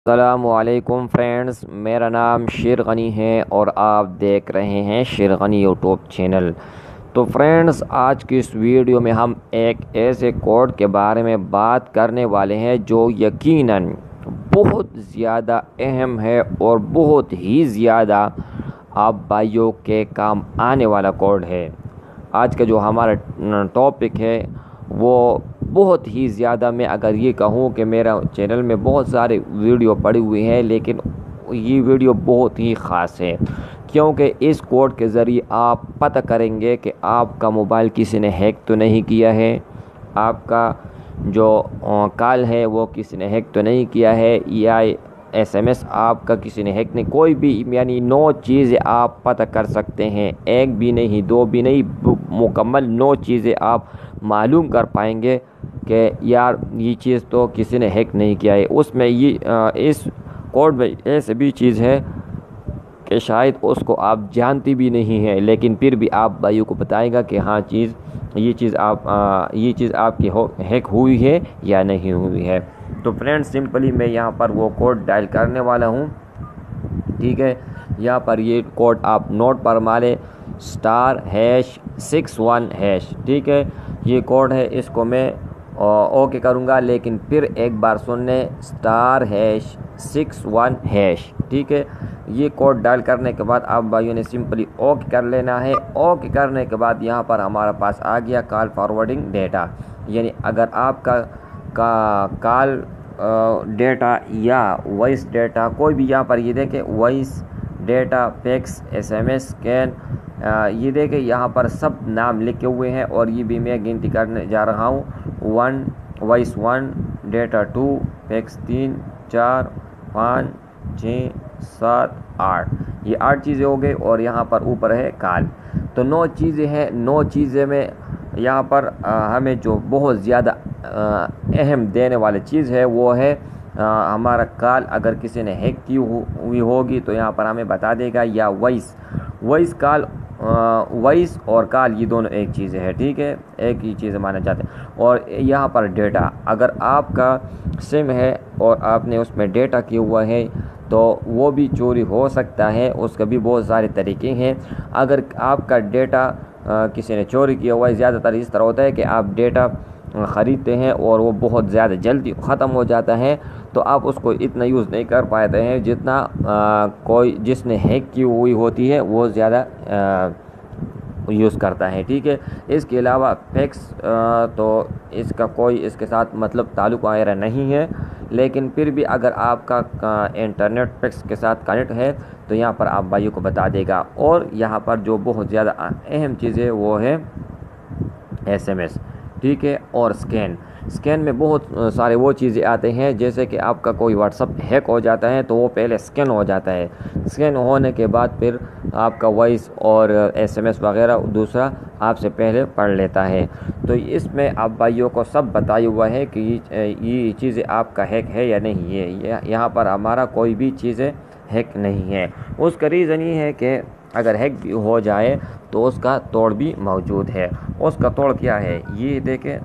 السلام علیکم فرینڈز، میرا نام شیر غنی ہے اور آپ دیکھ رہے ہیں شیر غنی یوٹیوب چینل۔ تو فرینڈز، آج کی اس ویڈیو میں ہم ایک ایسے کوڈ کے بارے میں بات کرنے والے ہیں جو یقیناً بہت زیادہ اہم ہے اور بہت ہی زیادہ آپ بھائیوں کے کام آنے والا کوڈ ہے۔ آج کا جو ہمارا ٹاپک ہے وہ بہت ہی زیادہ، میں اگر یہ کہوں کہ میرا چینل میں بہت سارے ویڈیو پڑی ہوئی ہیں، لیکن یہ ویڈیو بہت ہی خاص ہے کیونکہ اس کوڈ کے ذریعے آپ پتہ کریں گے کہ آپ کا موبائل کسی نے ہیک تو نہیں کیا ہے، آپ کا جو کال ہے وہ کسی نے ہیک تو نہیں کیا ہے، یا ایس ایم ایس آپ کا کسی نے ہیک نہیں، کوئی بھی یعنی 9 چیزیں آپ پتہ کر سکتے ہیں، ایک بھی نہیں، 2 بھی نہیں، مکمل 9 چیزیں آپ معلوم کر پائیں گے کہ یار یہ چیز تو کسی نے ہیک نہیں کیا ہے۔ اس میں اس کوڈ میں ایسے بھی چیز ہے کہ شاید اس کو آپ جانتی بھی نہیں ہیں، لیکن پھر بھی آپ بھائیوں کو بتائے گا کہ ہاں یہ چیز آپ کی ہیک ہوئی ہے یا نہیں ہوئی ہے۔ تو فرینڈ، سمپلی میں یہاں پر وہ کوڈ ڈائل کرنے والا ہوں، ٹھیک ہے۔ یہاں پر یہ کوڈ آپ نوٹ پر مالے *#61#، ٹھیک ہے۔ یہ کوڈ ہے، اس کو میں اوکے کروں گا، لیکن پھر ایک بار سننے *#61#، ٹھیک ہے۔ یہ کوڈ ڈائل کرنے کے بعد آپ بھائیوں نے سمپلی اوکے کر لینا ہے۔ اوکے کرنے کے بعد یہاں پر ہمارا پاس آ گیا کال فارورڈنگ ڈیٹا، یعنی اگر آپ کا کال ڈیٹا یا وائس ڈیٹا کوئی بھی، یہاں پر یہ دیکھیں voice data, fax, S M S, scan, یہ دیکھیں یہاں پر سب نام لکھے ہوئے ہیں، اور یہ بھی میں گنتی کرنے جا رہا ہوں۔ 1 وائس 1، ڈیٹا 2، فیکس 3، 4، 5، 6، 7، 8، یہ 8 چیزیں ہو گئی، اور یہاں پر اوپر ہے کال۔ تو 9 چیزیں ہیں۔ 9 چیزیں میں یہاں پر ہمیں جو بہت زیادہ اہم دینے والی چیز ہے وہ ہے ہمارا کال اگر کسی نے ہیک کی ہوئی ہوگی تو یہاں پر ہمیں بتا دے گا، یا وائس کال، وائس اور کال یہ دونوں ایک چیز ہے، ٹھیک ہے، ایک ہی چیز مانا جاتا ہے۔ اور یہاں پر ڈیٹا، اگر آپ کا سم ہے اور آپ نے اس میں ڈیٹا کیا ہوا ہے تو وہ بھی چوری ہو سکتا ہے، اس کا بھی بہت سارے طریقے ہیں۔ اگر آپ کا ڈیٹا کسی نے چوری کیا ہوا ہے، زیادہ تر اس طرح ہوتا ہے کہ آپ ڈیٹا خریدتے ہیں اور وہ بہت زیادہ جلدی ختم ہو جاتا ہے، تو آپ اس کو اتنا یوز نہیں کر پاتے ہیں جتنا کوئی جس نے ہیک کی ہوئی ہوتی ہے وہ زیادہ یوز کرتا ہے، ٹھیک ہے۔ اس کے علاوہ فیکس، تو اس کا کوئی اس کے ساتھ مطلب تعلق وغیرہ نہیں ہے، لیکن پھر بھی اگر آپ کا انٹرنیٹ فیکس کے ساتھ کنیکٹ ہے تو یہاں پر آپ بھائیوں کو بتا دے گا۔ اور یہاں پر جو بہت زیادہ اہم چیز ہے وہ ہے ایس ایم ایس، ٹھیک ہے، اور اسکین میں بہت سارے وہ چیزیں آتے ہیں، جیسے کہ آپ کا کوئی واٹس ایپ ہیک ہو جاتا ہے تو وہ پہلے اسکین ہو جاتا ہے، اسکین ہونے کے بعد پھر آپ کا وائس اور ایس ایم ایس وغیرہ دوسرا آپ سے پہلے پڑھ لیتا ہے۔ تو اس میں آپ بھائیوں کو سب بتایا ہوا ہے کہ یہ چیزیں آپ کا ہیک ہے یا نہیں ہے، یہاں پر ہمارا کوئی بھی چیزیں ہیک نہیں ہے۔ اس کا ریزن یہ ہے کہ اگر ہیک بھی ہو جائے تو اس کا توڑ بھی موجود ہے۔ اس کا توڑ کیا ہے، یہ دیکھیں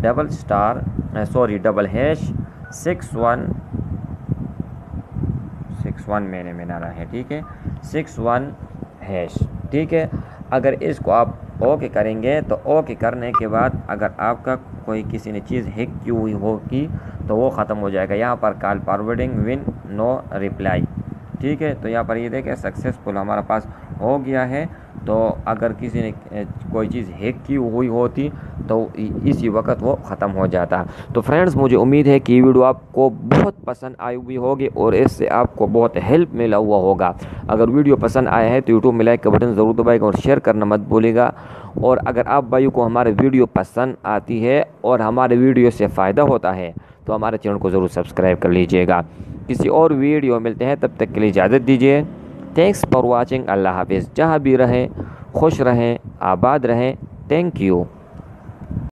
#61 میں نے بنا ہے، ٹھیک ہے، 61#، ٹھیک ہے۔ اگر اس کو آپ اوکے کریں گے تو اوکے کرنے کے بعد اگر آپ کا کوئی کسی نے چیز ہیک کی ہوئی ہوگی تو وہ ختم ہو جائے گا۔ یہاں پر call forwarding on no reply, ٹھیک ہے۔ تو یہاں پر یہ دیکھیں سکسیسفل ہمارا پاس ہو گیا ہے۔ تو اگر کسی نے کوئی چیز ہیک کی ہوئی ہوتی تو اسی وقت وہ ختم ہو جاتا۔ تو فرینڈز، مجھے امید ہے کہ یہ ویڈیو آپ کو بہت پسند آئی ہوئی ہوگی اور اس سے آپ کو بہت ہیلپ ملا ہوا ہوگا۔ اگر ویڈیو پسند آیا ہے تو یوٹیوب میں لائک کا بٹن ضرور دبائے گا اور شیئر کرنا مت بھولے گا۔ اور اگر آپ بھائیوں کو ہمارے ویڈیو پسند آتی ہے اور ہمارے ویڈیو سے فائدہ ہوتا ہے تو ہمارے چینل کو ضرور سبسکرائب کر لیجئے گا۔ کسی اور ویڈیو ملتے ہیں، تب تک کے لیے اجازت دیجیے۔ Thanks for watching. اللہ حافظ۔ جہاں بھی رہیں خوش رہیں، آباد رہیں۔ Thank you.